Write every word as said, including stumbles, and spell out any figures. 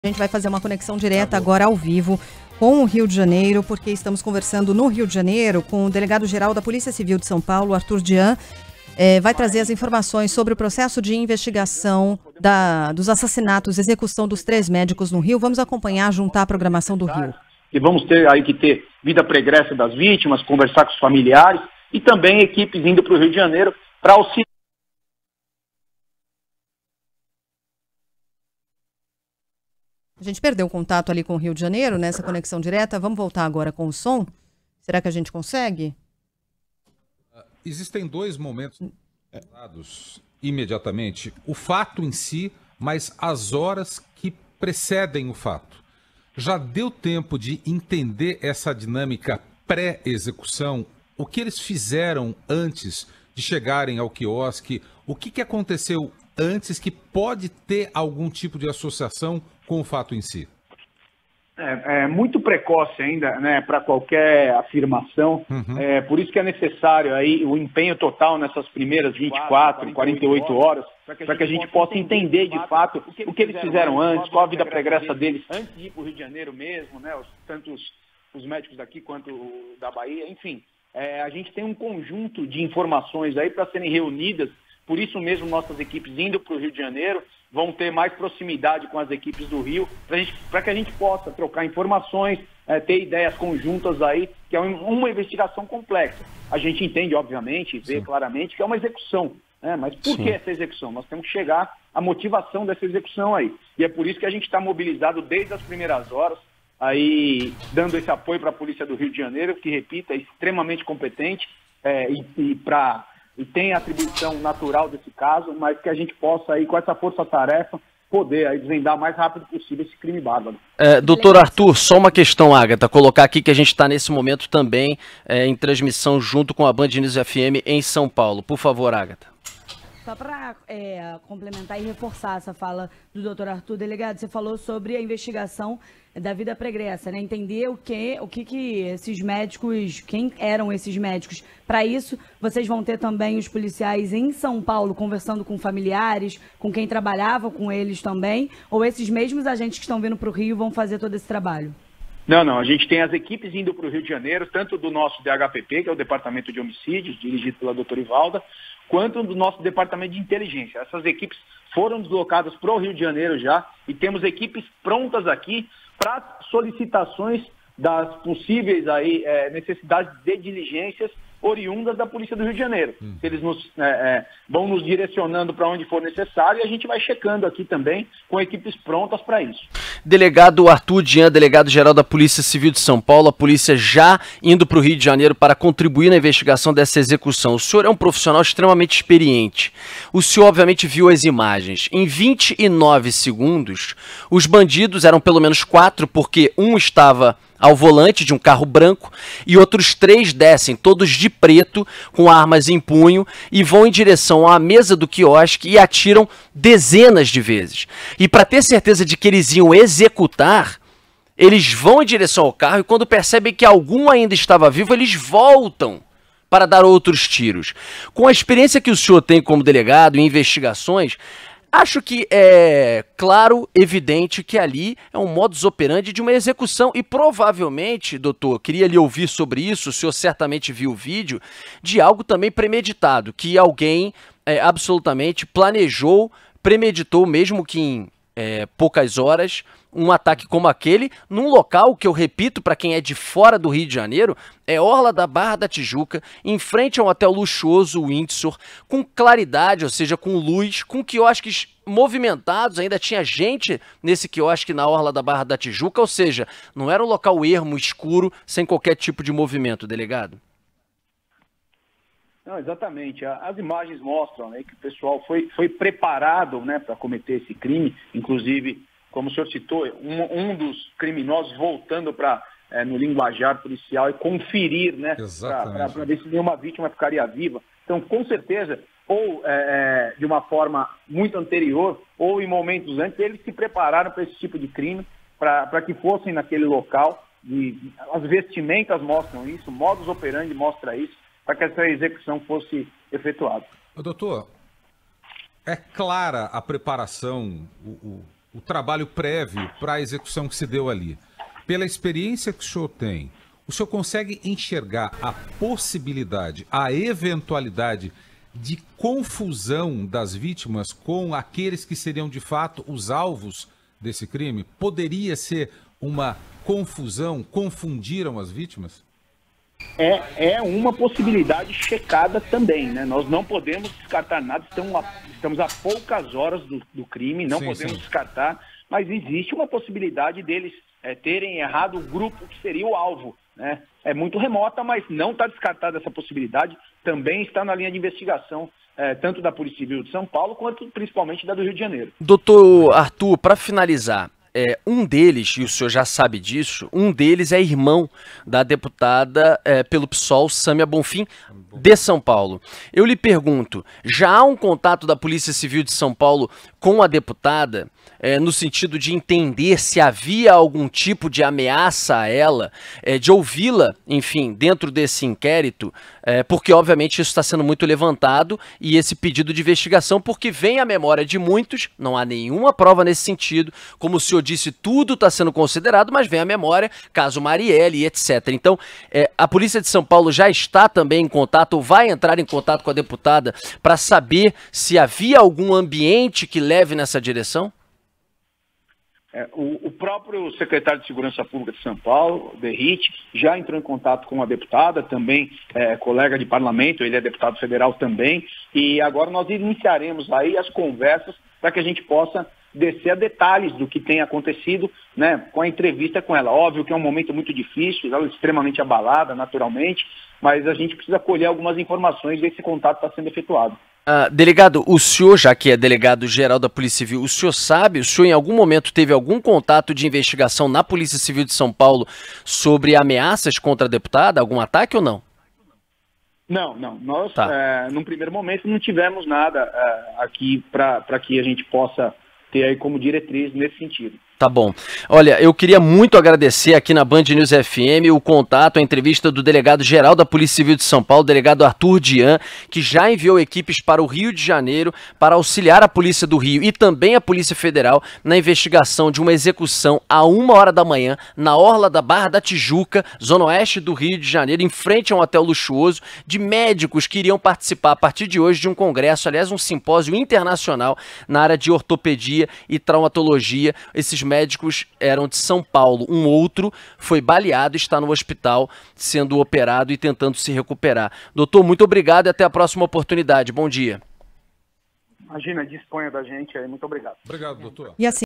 A gente vai fazer uma conexão direta agora ao vivo com o Rio de Janeiro, porque estamos conversando no Rio de Janeiro com o delegado-geral da Polícia Civil de São Paulo, Arthur Dian. É, vai trazer as informações sobre o processo de investigação da, dos assassinatos, execução dos três médicos no Rio. Vamos acompanhar, juntar a programação do Rio. E vamos ter aí que ter vida pregressa das vítimas, conversar com os familiares e também equipes indo para o Rio de Janeiro para auxiliar. A gente perdeu o contato ali com o Rio de Janeiro, nessa conexão direta. Vamos voltar agora com o som? Será que a gente consegue? Existem dois momentos dados imediatamente. O fato em si, mas as horas que precedem o fato. Já deu tempo de entender essa dinâmica pré-execução? O que eles fizeram antes de chegarem ao quiosque? O que, que aconteceu antes que pode ter algum tipo de associação com o fato em si? É, é muito precoce ainda, né, para qualquer afirmação. Uhum. É, por isso que é necessário aí o empenho total nessas primeiras vinte e quatro, quarenta e oito horas, para que a gente possa entender de fato o que, o que eles fizeram antes, qual a vida pregressa deles antes de ir para o Rio de Janeiro mesmo, né, os, tanto os, os médicos daqui quanto o da Bahia, enfim. É, a gente tem um conjunto de informações aí para serem reunidas. Por isso mesmo, nossas equipes indo para o Rio de Janeiro vão ter mais proximidade com as equipes do Rio, para que a gente possa trocar informações, é, ter ideias conjuntas aí, que é uma investigação complexa. A gente entende, obviamente, vê Sim. claramente que é uma execução, né? Mas por Sim. que essa execução? Nós temos que chegar à motivação dessa execução aí. E é por isso que a gente está mobilizado desde as primeiras horas, aí dando esse apoio para a Polícia do Rio de Janeiro, que, repita, é extremamente competente é, e, e para... e tem a atribuição natural desse caso, mas que a gente possa, aí, com essa força-tarefa, poder aí, desvendar o mais rápido possível esse crime bárbaro. É, doutor Arthur, só uma questão, Agatha, colocar aqui que a gente está nesse momento também é, em transmissão junto com a Band News F M em São Paulo. Por favor, Agatha. Só para é, complementar e reforçar essa fala do doutor Arthur, delegado, você falou sobre a investigação da vida pregressa, né? Entender o que, o que, que esses médicos, quem eram esses médicos. Para isso, vocês vão ter também os policiais em São Paulo conversando com familiares, com quem trabalhava com eles também, ou esses mesmos agentes que estão vindo para o Rio vão fazer todo esse trabalho? Não, não, a gente tem as equipes indo para o Rio de Janeiro, tanto do nosso D H P P, que é o Departamento de Homicídios, dirigido pela doutora Ivalda, quanto do nosso Departamento de Inteligência. Essas equipes foram deslocadas para o Rio de Janeiro já, e temos equipes prontas aqui para solicitações das possíveis aí, é, necessidades de diligências oriundas da Polícia do Rio de Janeiro. Hum. Eles nos, é, é, vão nos direcionando para onde for necessário e a gente vai checando aqui também com equipes prontas para isso. Delegado Arthur Dian, delegado-geral da Polícia Civil de São Paulo, a polícia já indo para o Rio de Janeiro para contribuir na investigação dessa execução. O senhor é um profissional extremamente experiente. O senhor obviamente viu as imagens. Em vinte e nove segundos, os bandidos eram pelo menos quatro, porque um estava ao volante de um carro branco e outros três descem, todos de preto, com armas em punho, e vão em direção à mesa do quiosque e atiram dezenas de vezes. E para ter certeza de que eles iam executar, eles vão em direção ao carro e quando percebem que algum ainda estava vivo, eles voltam para dar outros tiros. Com a experiência que o senhor tem como delegado em investigações, acho que é claro, evidente que ali é um modus operandi de uma execução e provavelmente, doutor, queria lhe ouvir sobre isso, o senhor certamente viu o vídeo, de algo também premeditado, que alguém é, absolutamente planejou, premeditou, mesmo que em é, poucas horas, um ataque como aquele, num local que eu repito para quem é de fora do Rio de Janeiro, é Orla da Barra da Tijuca, em frente a um hotel luxuoso Windsor, com claridade, ou seja, com luz, com quiosques movimentados, ainda tinha gente nesse quiosque na Orla da Barra da Tijuca, ou seja, não era um local ermo, escuro, sem qualquer tipo de movimento, delegado. Não, exatamente. As imagens mostram, né, que o pessoal foi, foi preparado, né, para cometer esse crime, inclusive, como o senhor citou, um, um dos criminosos voltando para é, no linguajar policial e conferir, né, para ver se nenhuma vítima ficaria viva. Então, com certeza, ou é, de uma forma muito anterior, ou em momentos antes, eles se prepararam para esse tipo de crime, para que fossem naquele local. E as vestimentas mostram isso, o modus operandi mostra isso, para que essa execução fosse efetuada. Doutor, é clara a preparação, o, o, o trabalho prévio para a execução que se deu ali. Pela experiência que o senhor tem, o senhor consegue enxergar a possibilidade, a eventualidade de confusão das vítimas com aqueles que seriam de fato os alvos desse crime? Poderia ser uma confusão, confundiram as vítimas? É, é uma possibilidade checada também, né? Nós não podemos descartar nada, estamos a, estamos a poucas horas do, do crime, não sim, podemos sim. descartar, mas existe uma possibilidade deles é, terem errado o grupo que seria o alvo, né? É muito remota, mas não está descartada essa possibilidade, também está na linha de investigação, é, tanto da Polícia Civil de São Paulo, quanto principalmente da do Rio de Janeiro. Doutor Arthur, para finalizar, É, um deles, e o senhor já sabe disso, um deles é irmão da deputada é, pelo P SOL, Sâmia Bonfim, de São Paulo. Eu lhe pergunto, já há um contato da Polícia Civil de São Paulo com a deputada, é, no sentido de entender se havia algum tipo de ameaça a ela, é, de ouvi-la, enfim, dentro desse inquérito, é, porque obviamente isso está sendo muito levantado, e esse pedido de investigação, porque vem à memória de muitos, não há nenhuma prova nesse sentido, como o senhor disse, tudo está sendo considerado, mas vem à memória, caso Marielle, etcétera. Então, é, a Polícia de São Paulo já está também em contato, ou vai entrar em contato com a deputada, para saber se havia algum ambiente que leve nessa direção? É, o, o próprio secretário de Segurança Pública de São Paulo, Derrite, já entrou em contato com a deputada, também é, colega de parlamento, ele é deputado federal também, e agora nós iniciaremos aí as conversas para que a gente possa descer a detalhes do que tem acontecido, né, com a entrevista com ela. Óbvio que é um momento muito difícil, ela é extremamente abalada, naturalmente, mas a gente precisa colher algumas informações desse contato que está sendo efetuado. Uh, delegado, o senhor, já que é delegado-geral da Polícia Civil, o senhor sabe, o senhor em algum momento teve algum contato de investigação na Polícia Civil de São Paulo sobre ameaças contra a deputada, algum ataque ou não? Não, não. Nós, tá. é, num primeiro momento, não tivemos nada é, aqui para que a gente possa ter aí como diretriz nesse sentido. Tá bom. Olha, eu queria muito agradecer aqui na Band News F M o contato, a entrevista do delegado-geral da Polícia Civil de São Paulo, delegado Arthur Dian, que já enviou equipes para o Rio de Janeiro para auxiliar a Polícia do Rio e também a Polícia Federal na investigação de uma execução a uma hora da manhã na orla da Barra da Tijuca, zona oeste do Rio de Janeiro, em frente a um hotel luxuoso, de médicos que iriam participar a partir de hoje de um congresso, aliás, um simpósio internacional na área de ortopedia e traumatologia. Esses médicos eram de São Paulo, um outro foi baleado e está no hospital sendo operado e tentando se recuperar. Doutor, muito obrigado e até a próxima oportunidade. Bom dia. Imagina, disponha da gente aí. Muito obrigado. Obrigado, doutor. E assim